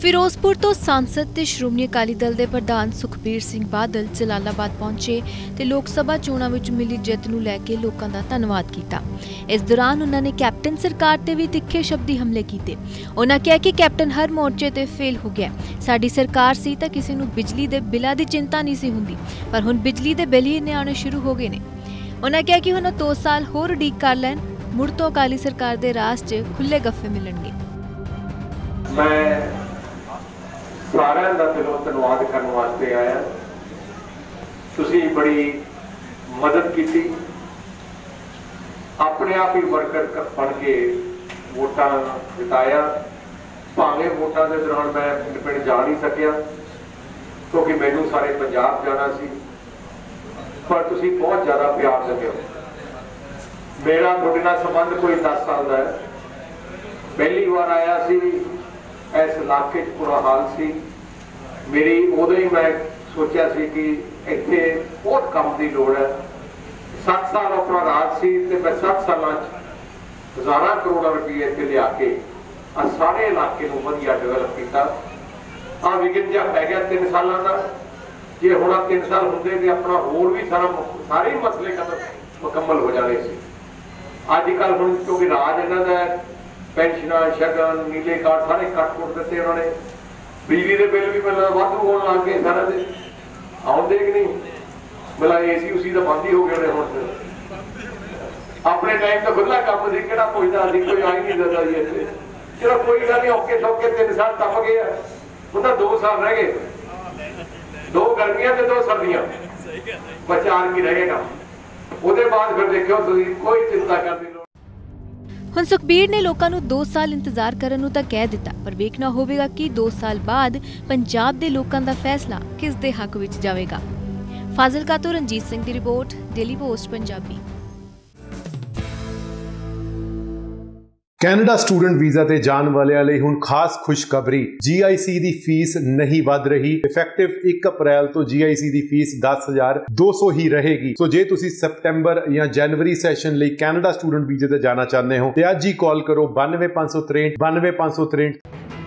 ਫਿਰੋਜ਼ਪੁਰ ਤੋਂ सांसद ਤੇ ਸ਼੍ਰੋਮਣੀ ਅਕਾਲੀ ਦਲ ਦੇ ਪ੍ਰਧਾਨ ਸੁਖਬੀਰ ਸਿੰਘ ਬਾਦਲ ਜਲਾਲਾਬਾਦ ਪਹੁੰਚੇ ਤੇ ਲੋਕ ਸਭਾ ਚੋਣਾਂ ਵਿੱਚ ਮਿਲੀ ਜਿੱਤ ਨੂੰ ਲੈ ਕੇ ਲੋਕਾਂ ਦਾ ਧੰਨਵਾਦ ਕੀਤਾ। ਇਸ ਦੌਰਾਨ ਉਹਨਾਂ ਨੇ ਕੈਪਟਨ ਸਰਕਾਰ ਤੇ ਵੀ ਤਿੱਖੇ ਸ਼ਬਦੀ ਹਮਲੇ ਕੀਤੇ। ਉਹਨਾਂ ਕਿਹਾ ਕਿ ਕੈਪਟਨ ਹਰ ਮੋਰਚੇ ਤੇ ਫੇਲ ਹੋ ਗਿਆ। ਸਾਡੀ ਸਰਕਾਰ ਸੀ ਤਾਂ ਕਿਸੇ ਨੂੰ ਬਿਜਲੀ ਦੇ ਬਿੱਲਾਂ ਦੀ ਚਿੰਤਾ ਨਹੀਂ ਸੀ ਹੁੰਦੀ, ਪਰ ਹੁਣ ਬਿਜਲੀ ਦੇ ਬਿੱਲ ਹੀ ਆਉਣੇ ਸ਼ੁਰੂ ਹੋ ਗਏ ਨੇ। ਉਹਨਾਂ ਕਿਹਾ ਕਿ ਹੁਣ 2 ਸਾਲ ਹੋਰ ਉਡੀਕ ਕਰ ਲੈਣ, ਮੁੜ ਤੋਂ ਅਕਾਲੀ ਸਰਕਾਰ ਦੇ ਰਾਜ 'ਚ ਖੁੱਲੇ ਗੱਫੇ ਮਿਲਣਗੇ। ਸਾਰਿਆਂ ਦਾ ਦਿਲੋਂ ਧੰਨਵਾਦ ਕਰਨ ਵਾਸਤੇ ਆਇਆ। ਤੁਸੀਂ ਬੜੀ ਮਦਦ ਕੀਤੀ, ਆਪਣੇ ਆਪ ਹੀ ਵਰਕਰ ਬਣ ਕੇ ਵੋਟਾਂ ਜਿਤਾਇਆ। ਭਾਵੇਂ ਵੋਟਾਂ ਦੇ ਦੌਰਾਨ ਮੈਂ ਪਿੰਡ ਜਾ ਨਹੀਂ ਸਕਿਆ ਕਿਉਂਕਿ ਮੈਨੂੰ ਸਾਰੇ ਪੰਜਾਬ ਜਾਣਾ ਸੀ, ਪਰ ਤੁਸੀਂ ਬਹੁਤ ਜ਼ਿਆਦਾ ਪਿਆਰ ਦਿੰਦੇ ਹੋ। ਮੇਰਾ ਤੁਹਾਡੇ ਨਾਲ ਸੰਬੰਧ ਕੋਈ 10 ਸਾਲ ਦਾ ਹੈ। ਪਹਿਲੀ ਵਾਰ ਆਇਆ ਸੀ, ਇਸ ਇਲਾਕੇ 'ਚ ਬੁਰਾ ਹਾਲ ਸੀ। ਮੇਰੀ ਉਦੋਂ ਹੀ ਮੈਂ ਸੋਚਿਆ ਸੀ ਕਿ ਇੱਥੇ ਬਹੁਤ ਕੰਮ ਦੀ ਲੋੜ ਹੈ। 7 ਸਾਲ ਆਪਣਾ ਰਾਜ ਸੀ ਤੇ ਮੈਂ 7 ਸਾਲਾਂ 'ਚ ਹਜ਼ਾਰਾਂ ਕਰੋੜਾਂ ਰੁਪਏ ਇੱਥੇ ਲਿਆ ਕੇ ਆ ਸਾਰੇ ਇਲਾਕੇ ਨੂੰ ਵਧੀਆ ਡਿਵੈਲਪ ਕੀਤਾ। ਆ ਵਿਗਨ ਜਿਹਾ ਪੈ ਗਿਆ 3 ਸਾਲਾਂ ਦਾ। ਜੇ ਹੁਣ 3 ਸਾਲ ਹੁੰਦੇ ਤੇ ਆਪਣਾ ਹੋਰ ਵੀ ਸਾਰੇ ਮਸਲੇ ਮੁਕੰਮਲ ਹੋ ਜਾਣੇ ਸੀ। ਅੱਜ ਕੱਲ੍ਹ ਹੁਣ ਕਿਉਂਕਿ ਰਾਜ ਇਹਨਾਂ ਦਾ ਪੈਨਸ਼ਨਾਂ, ਸ਼ਗਨ, ਨੀਲੇ ਕਾਰਡ ਸਾਰੇ ਕੱਟ ਦਿੱਤੇ ਉਹਨਾਂ ਨੇ। ਬਿਜਲੀ ਦੇ ਬਿੱਲ ਵੀ ਪਹਿਲਾਂ ਵਾਧੂ ਹੋਣ ਲੱਗ ਗਏ, ਸਾਰਿਆਂ ਦੇ ਆਉਂਦੇ ਕਿ ਨਹੀਂ। ਮਤਲਬ ਏਸੀ ਉਸੀ ਤਾਂ ਬੰਦ ਹੀ ਹੋ ਗਏ ਨੇ। ਹੁਣ ਆਪਣੇ ਟਾਈਮ ਤਾਂ ਖੁੱਲਾ ਕੰਮ ਸੀ, ਕਿਹੜਾ ਪੁੱਛਦਾ ਸੀ, ਕੋਈ ਆ ਹੀ ਨਹੀਂ ਦਿੰਦਾ ਜੀ ਇੱਥੇ। ਚਲੋ ਕੋਈ ਗੱਲ ਨਹੀਂ, ਔਖੇ ਸੌਖੇ 3 ਸਾਲ ਟੱਪ ਗਏ ਆ। ਹੁਣ ਤਾਂ 2 ਸਾਲ ਰਹਿ ਗਏ, 2 ਗਰਮੀਆਂ ਤੇ 2 ਸਰਦੀਆਂ, ਬਚਾ ਕੀ ਰਹਿ ਗਏ ਕੰਮ। ਉਹਦੇ ਬਾਅਦ ਫਿਰ ਦੇਖਿਓ ਤੁਸੀਂ, ਕੋਈ ਚਿੰਤਾ ਕਰਨ ਦੀ ਲੋੜ। ਹੁਣ ਸੁਖਬੀਰ ਨੇ ਲੋਕਾਂ ਨੂੰ 2 ਸਾਲ ਇੰਤਜ਼ਾਰ ਕਰਨ ਨੂੰ ਤਾਂ ਕਹਿ ਦਿੱਤਾ, ਪਰ ਵੇਖਣਾ ਹੋਵੇਗਾ ਕਿ 2 ਸਾਲ ਬਾਅਦ ਪੰਜਾਬ ਦੇ ਲੋਕਾਂ ਦਾ ਫੈਸਲਾ ਕਿਸ ਦੇ ਹੱਕ ਵਿੱਚ ਜਾਵੇਗਾ। ਫਾਜ਼ਿਲਕਾ ਤੋਂ ਰਣਜੀਤ ਸਿੰਘ ਦੀ report, daily post Punjabi. Canada student visa ਤੇ ਜਾਣ ਵਾਲਿਆਂ ਲਈ ਹੁਣ ਖਾਸ ਖੁਸ਼ਖਬਰੀ। GIC ਦੀ ਫੀਸ ਨਹੀਂ ਵੱਧ ਰਹੀ। ਇਫੈਕਟਿਵ 1 ਅਪ੍ਰੈਲ ਤੋਂ GIC ਦੀ ਫੀਸ 10,200 ਹੀ ਰਹੇਗੀ। ਸੋ ਜੇ ਤੁਸੀਂ ਸਤੰਬਰ ਜਾਂ ਜਨਵਰੀ ਸੈਸ਼ਨ ਲਈ ਕੈਨੇਡਾ ਸਟੂਡੈਂਟ ਵੀਜ਼ੇ ਤੇ ਜਾਣਾ ਚਾਹੁੰਦੇ ਹੋ ਤੇ ਅੱਜ ਹੀ ਕਾਲ ਕਰੋ 92 563 92 563।